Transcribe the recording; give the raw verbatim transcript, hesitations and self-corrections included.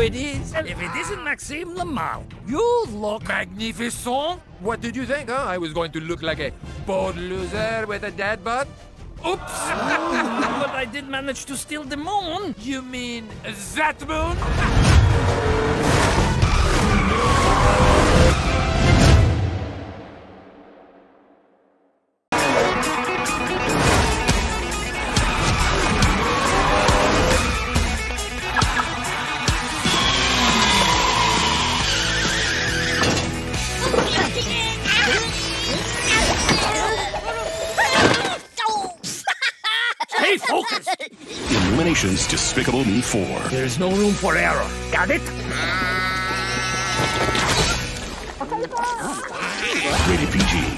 it is. If it isn't Maxime le Mal, you look Magnificent? What did you think, huh? I was going to look like a bold loser with a dad bod? Oops! but I did manage to steal the moon. You mean that moon? Stay focused. Illumination's Despicable Me four. There's no room for error. Got it? Rated P G.